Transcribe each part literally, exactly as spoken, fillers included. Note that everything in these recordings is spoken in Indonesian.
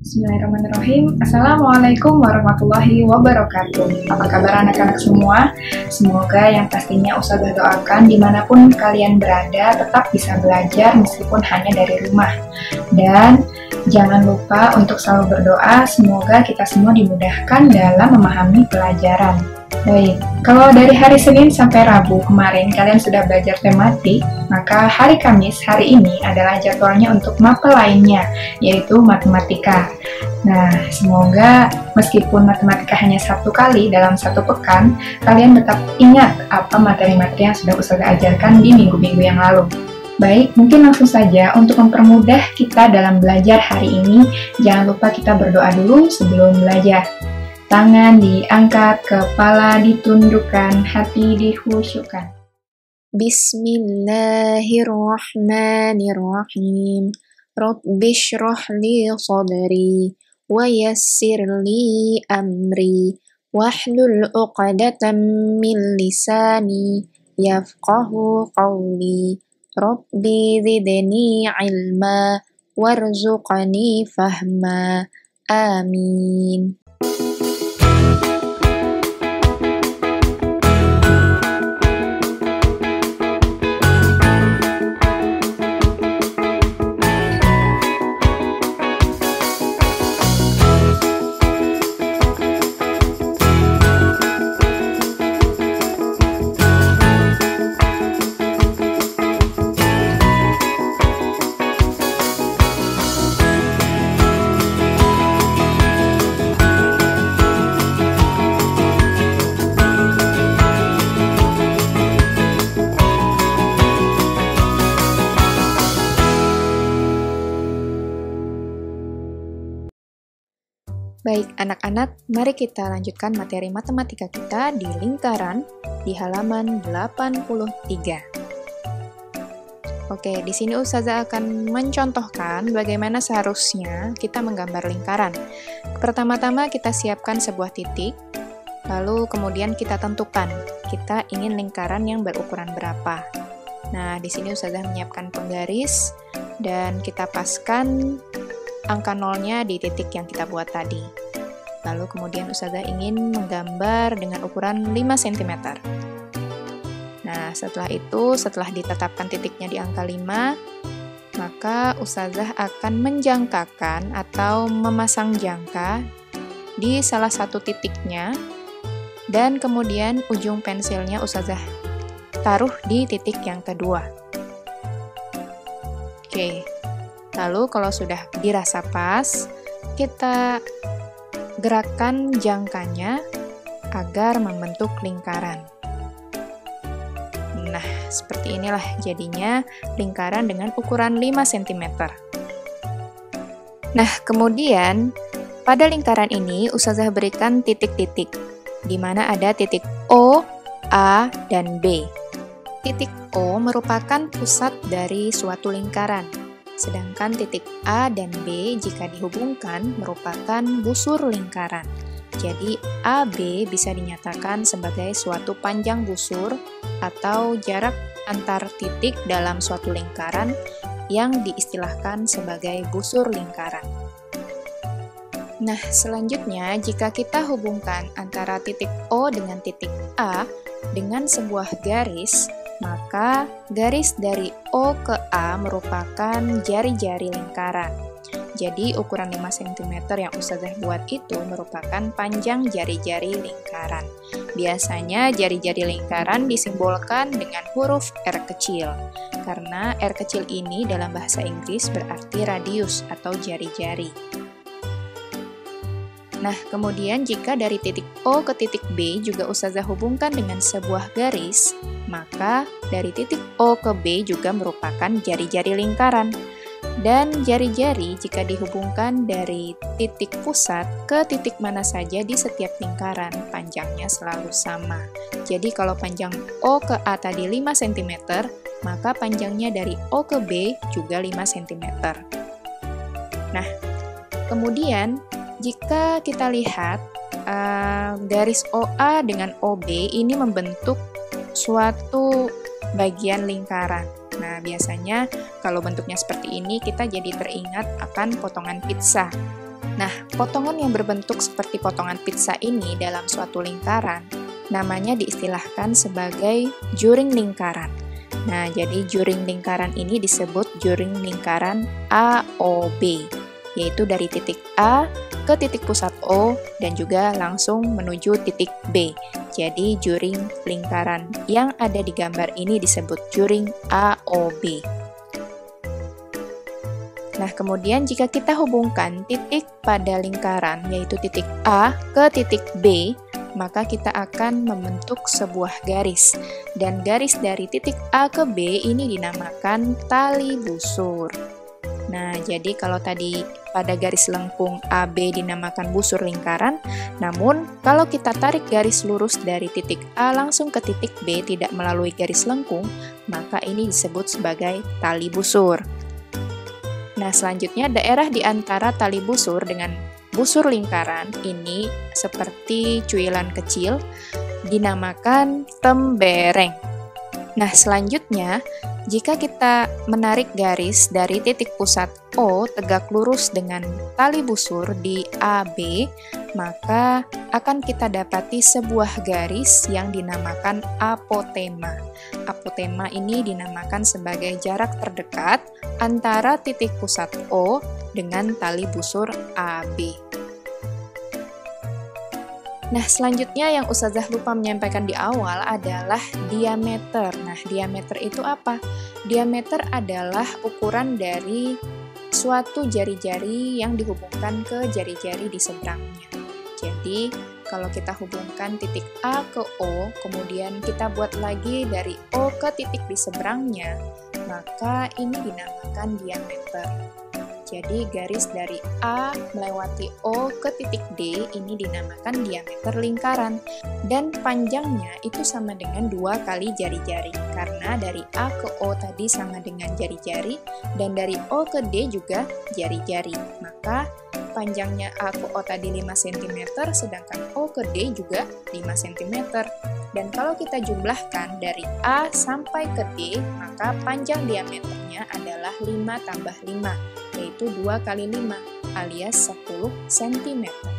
Bismillahirrahmanirrahim. Assalamualaikum warahmatullahi wabarakatuh. Apa kabar anak-anak semua? Semoga yang pastinya Ustazah doakan dimanapun kalian berada tetap bisa belajar meskipun hanya dari rumah. Dan jangan lupa untuk selalu berdoa semoga kita semua dimudahkan dalam memahami pelajaran. Baik, kalau dari hari Senin sampai Rabu kemarin kalian sudah belajar tematik, maka hari Kamis hari ini adalah jadwalnya untuk mapel lainnya, yaitu matematika. Nah, semoga meskipun matematika hanya satu kali dalam satu pekan, kalian tetap ingat apa materi-materi yang sudah Ustazah ajarkan di minggu-minggu yang lalu. Baik, mungkin langsung saja untuk mempermudah kita dalam belajar hari ini, jangan lupa kita berdoa dulu sebelum belajar. Tangan diangkat, kepala ditundukkan, hati dikhusyukkan. Bismillahirrahmanirrahim. Rabbi shrah li sadri wa yassir li amri wahlul 'uqdatam min lisani yafqahu qawli. Rabbi zidni ilma warzuqni fahma. Amin. Baik, anak-anak, mari kita lanjutkan materi matematika kita di lingkaran di halaman delapan puluh tiga. Oke, di sini Ustazah akan mencontohkan bagaimana seharusnya kita menggambar lingkaran. Pertama-tama kita siapkan sebuah titik, lalu kemudian kita tentukan kita ingin lingkaran yang berukuran berapa. Nah, di sini Ustazah menyiapkan penggaris dan kita paskan angka nolnya di titik yang kita buat tadi. Lalu kemudian Ustazah ingin menggambar dengan ukuran lima sentimeter. Nah, setelah itu, setelah ditetapkan titiknya di angka lima, maka Ustazah akan menjangkakan atau memasang jangka di salah satu titiknya, dan kemudian ujung pensilnya Ustazah taruh di titik yang kedua. Oke. Lalu kalau sudah dirasa pas, kita gerakkan jangkanya agar membentuk lingkaran. Nah, seperti inilah jadinya lingkaran dengan ukuran lima sentimeter. Nah, kemudian pada lingkaran ini Ustazah berikan titik-titik, di mana ada titik O, A, dan B. Titik O merupakan pusat dari suatu lingkaran. Sedangkan titik A dan B jika dihubungkan merupakan busur lingkaran. Jadi A B bisa dinyatakan sebagai suatu panjang busur atau jarak antar titik dalam suatu lingkaran yang diistilahkan sebagai busur lingkaran. Nah, selanjutnya jika kita hubungkan antara titik O dengan titik A dengan sebuah garis, maka garis dari O ke A merupakan jari-jari lingkaran. Jadi ukuran lima sentimeter yang Ustazah buat itu merupakan panjang jari-jari lingkaran. Biasanya jari-jari lingkaran disimbolkan dengan huruf R kecil, karena R kecil ini dalam bahasa Inggris berarti radius atau jari-jari. Nah, kemudian jika dari titik O ke titik B juga Ustazah hubungkan dengan sebuah garis, maka dari titik O ke B juga merupakan jari-jari lingkaran. Dan jari-jari jika dihubungkan dari titik pusat ke titik mana saja di setiap lingkaran, panjangnya selalu sama. Jadi kalau panjang O ke A tadi lima sentimeter, maka panjangnya dari O ke B juga lima sentimeter. Nah, kemudian jika kita lihat uh, garis O A dengan O B ini membentuk suatu bagian lingkaran. Nah, biasanya kalau bentuknya seperti ini kita jadi teringat akan potongan pizza. Nah, potongan yang berbentuk seperti potongan pizza ini dalam suatu lingkaran, namanya diistilahkan sebagai juring lingkaran. Nah, jadi juring lingkaran ini disebut juring lingkaran A O B, yaitu dari titik A ke titik pusat O dan juga langsung menuju titik B. Jadi, juring lingkaran yang ada di gambar ini disebut juring A O B. Nah, kemudian jika kita hubungkan titik pada lingkaran, yaitu titik A ke titik B, maka kita akan membentuk sebuah garis. Dan garis dari titik A ke B ini dinamakan tali busur. Nah, jadi kalau tadi pada garis lengkung A B dinamakan busur lingkaran, namun kalau kita tarik garis lurus dari titik A langsung ke titik B tidak melalui garis lengkung, maka ini disebut sebagai tali busur. Nah, selanjutnya daerah di antara tali busur dengan busur lingkaran ini seperti cuilan kecil dinamakan tembereng. Nah, selanjutnya jika kita menarik garis dari titik pusat O tegak lurus dengan tali busur di A B, maka akan kita dapati sebuah garis yang dinamakan apotema. Apotema ini dinamakan sebagai jarak terdekat antara titik pusat O dengan tali busur A B. Nah, selanjutnya yang Ustazah lupa menyampaikan di awal adalah diameter. Nah, diameter itu apa? Diameter adalah ukuran dari suatu jari-jari yang dihubungkan ke jari-jari di seberangnya. Jadi, kalau kita hubungkan titik A ke O, kemudian kita buat lagi dari O ke titik di seberangnya, maka ini dinamakan diameter. Jadi garis dari A melewati O ke titik D ini dinamakan diameter lingkaran. Dan panjangnya itu sama dengan dua kali jari-jari. Karena dari A ke O tadi sama dengan jari-jari, dan dari O ke D juga jari-jari. Maka panjangnya A ke O tadi lima sentimeter, sedangkan O ke D juga lima sentimeter. Dan kalau kita jumlahkan dari A sampai ke D, maka panjang diameternya adalah lima tambah lima, yaitu dua kali lima, alias sepuluh sentimeter.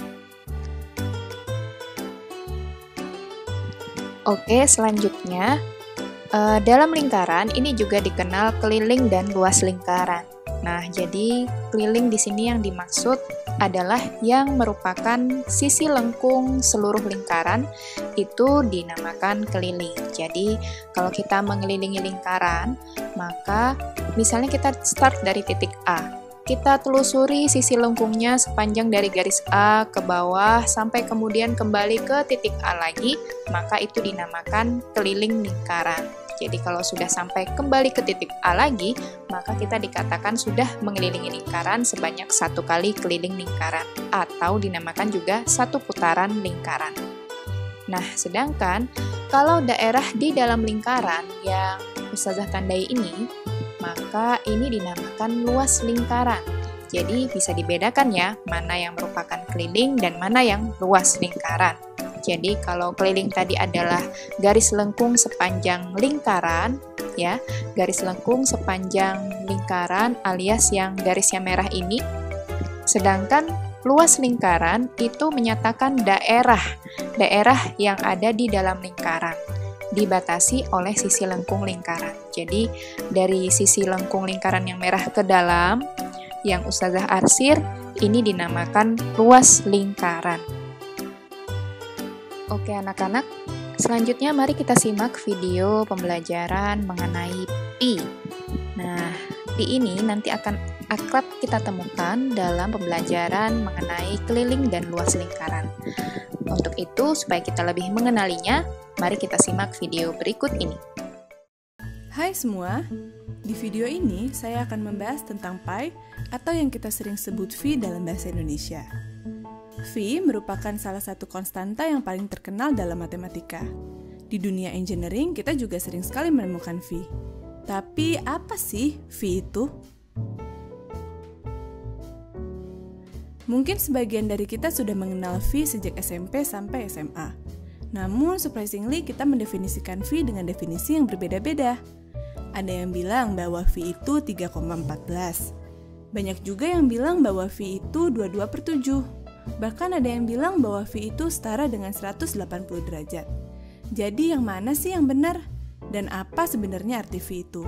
Oke, selanjutnya, eh, dalam lingkaran ini juga dikenal keliling dan luas lingkaran. Nah, jadi keliling di sini yang dimaksud adalah yang merupakan sisi lengkung seluruh lingkaran itu dinamakan keliling. Jadi, kalau kita mengelilingi lingkaran, maka misalnya kita start dari titik A. Kita telusuri sisi lengkungnya sepanjang dari garis A ke bawah sampai kemudian kembali ke titik A lagi, maka itu dinamakan keliling lingkaran. Jadi kalau sudah sampai kembali ke titik A lagi, maka kita dikatakan sudah mengelilingi lingkaran sebanyak satu kali keliling lingkaran, atau dinamakan juga satu putaran lingkaran. Nah, sedangkan kalau daerah di dalam lingkaran yang Ustazah tandai ini, maka ini dinamakan luas lingkaran. Jadi bisa dibedakan ya, mana yang merupakan keliling dan mana yang luas lingkaran. Jadi kalau keliling tadi adalah garis lengkung sepanjang lingkaran, ya, garis lengkung sepanjang lingkaran alias yang garisnya merah ini. Sedangkan luas lingkaran itu menyatakan daerah, daerah yang ada di dalam lingkaran, dibatasi oleh sisi lengkung lingkaran. Jadi dari sisi lengkung lingkaran yang merah ke dalam, yang Ustazah arsir, ini dinamakan luas lingkaran. Oke anak-anak, selanjutnya mari kita simak video pembelajaran mengenai pi. Nah, pi ini nanti akan akrab kita temukan dalam pembelajaran mengenai keliling dan luas lingkaran. Untuk itu, supaya kita lebih mengenalinya, mari kita simak video berikut ini. Hai semua, di video ini saya akan membahas tentang pi atau yang kita sering sebut V dalam bahasa Indonesia. V merupakan salah satu konstanta yang paling terkenal dalam matematika. Di dunia engineering, kita juga sering sekali menemukan V. Tapi apa sih V itu? Mungkin sebagian dari kita sudah mengenal V sejak S M P sampai S M A. Namun, surprisingly, kita mendefinisikan V dengan definisi yang berbeda-beda. Ada yang bilang bahwa V itu tiga koma satu empat. Banyak juga yang bilang bahwa V itu dua puluh dua per tujuh. Bahkan ada yang bilang bahwa V itu setara dengan seratus delapan puluh derajat. Jadi yang mana sih yang benar? Dan apa sebenarnya arti V itu?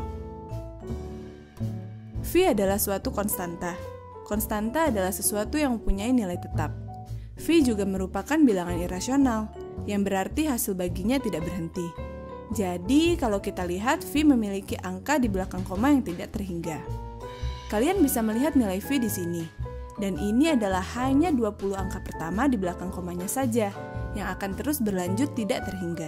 V adalah suatu konstanta. Konstanta adalah sesuatu yang mempunyai nilai tetap. V juga merupakan bilangan irasional, yang berarti hasil baginya tidak berhenti. Jadi kalau kita lihat V memiliki angka di belakang koma yang tidak terhingga. Kalian bisa melihat nilai V di sini. Dan ini adalah hanya dua puluh angka pertama di belakang komanya saja, yang akan terus berlanjut tidak terhingga.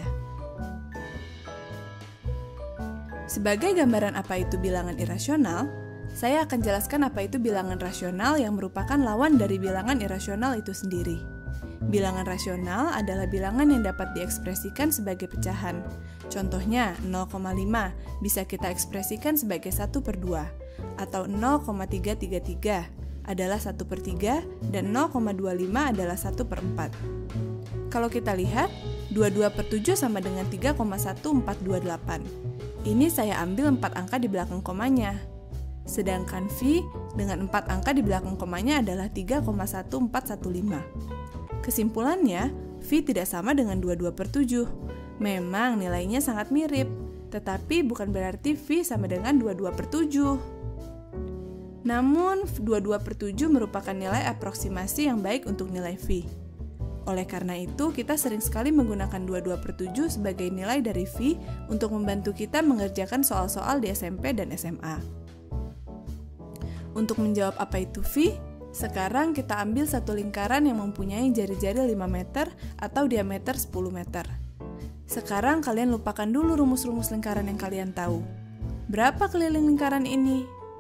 Sebagai gambaran apa itu bilangan irasional, saya akan jelaskan apa itu bilangan rasional yang merupakan lawan dari bilangan irasional itu sendiri. Bilangan rasional adalah bilangan yang dapat diekspresikan sebagai pecahan. Contohnya, nol koma lima bisa kita ekspresikan sebagai satu per dua, atau nol koma tiga tiga tiga adalah satu per tiga, dan nol koma dua lima adalah satu per empat. Kalau kita lihat, dua puluh dua per tujuh sama dengan tiga koma satu empat dua delapan. Ini saya ambil empat angka di belakang komanya. Sedangkan V dengan empat angka di belakang komanya adalah tiga koma satu empat satu lima. Kesimpulannya, V tidak sama dengan dua puluh dua per tujuh. Memang nilainya sangat mirip, tetapi bukan berarti V sama dengan dua puluh dua per tujuh. Namun, dua puluh dua per tujuh merupakan nilai aproksimasi yang baik untuk nilai V. Oleh karena itu, kita sering sekali menggunakan dua puluh dua per tujuh sebagai nilai dari V untuk membantu kita mengerjakan soal-soal di S M P dan S M A. Untuk menjawab apa itu V, sekarang kita ambil satu lingkaran yang mempunyai jari-jari lima meter atau diameter sepuluh meter. Sekarang kalian lupakan dulu rumus-rumus lingkaran yang kalian tahu. Berapa keliling lingkaran ini?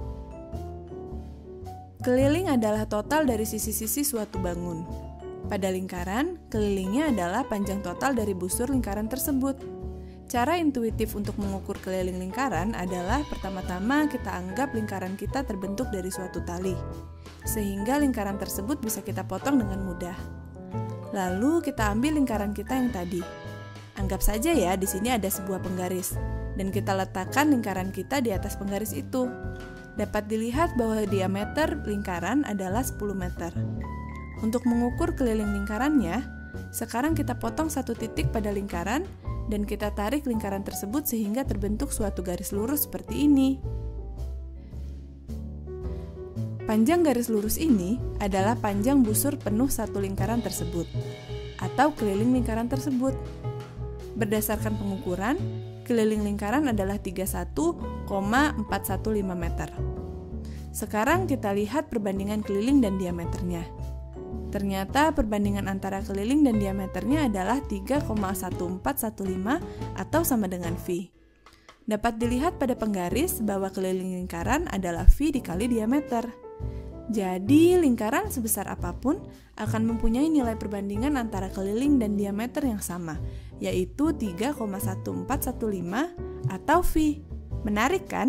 Keliling adalah total dari sisi-sisi suatu bangun. Pada lingkaran, kelilingnya adalah panjang total dari busur lingkaran tersebut. Cara intuitif untuk mengukur keliling lingkaran adalah pertama-tama kita anggap lingkaran kita terbentuk dari suatu tali, sehingga lingkaran tersebut bisa kita potong dengan mudah. Lalu kita ambil lingkaran kita yang tadi. Anggap saja ya di sini ada sebuah penggaris, dan kita letakkan lingkaran kita di atas penggaris itu. Dapat dilihat bahwa diameter lingkaran adalah sepuluh meter. Untuk mengukur keliling lingkarannya, sekarang kita potong satu titik pada lingkaran, dan kita tarik lingkaran tersebut sehingga terbentuk suatu garis lurus seperti ini. Panjang garis lurus ini adalah panjang busur penuh satu lingkaran tersebut, atau keliling lingkaran tersebut. Berdasarkan pengukuran, keliling lingkaran adalah tiga puluh satu koma empat satu lima meter. Sekarang kita lihat perbandingan keliling dan diameternya. Ternyata perbandingan antara keliling dan diameternya adalah tiga koma satu empat satu lima atau sama dengan V. Dapat dilihat pada penggaris bahwa keliling lingkaran adalah V dikali diameter. Jadi lingkaran sebesar apapun akan mempunyai nilai perbandingan antara keliling dan diameter yang sama, yaitu tiga koma satu empat satu lima atau V. Menarik kan?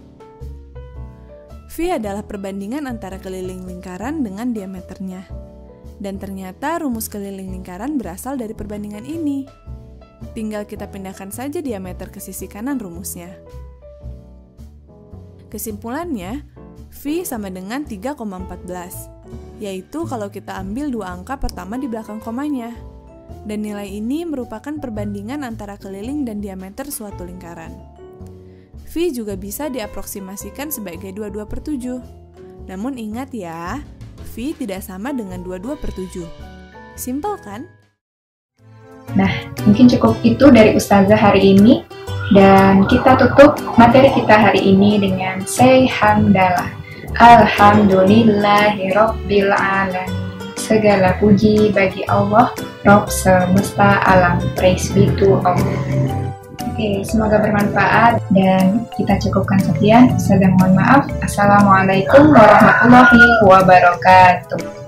V adalah perbandingan antara keliling lingkaran dengan diameternya. Dan ternyata rumus keliling lingkaran berasal dari perbandingan ini. Tinggal kita pindahkan saja diameter ke sisi kanan rumusnya. Kesimpulannya, V sama dengan tiga koma satu empat, yaitu kalau kita ambil dua angka pertama di belakang komanya. Dan nilai ini merupakan perbandingan antara keliling dan diameter suatu lingkaran. V juga bisa diaproksimasikan sebagai dua puluh dua per tujuh. Namun ingat ya, V tidak sama dengan dua puluh dua per tujuh. Simpel kan? Nah, mungkin cukup itu dari Ustazah hari ini. Dan kita tutup materi kita hari ini dengan say hamdalah. Alhamdulillahirabbil alamin. Segala puji bagi Allah, Rabb semesta alam. Praise be to Allah. Oke, semoga bermanfaat dan kita cukupkan sekian. Saya mohon maaf. Assalamualaikum warahmatullahi wabarakatuh.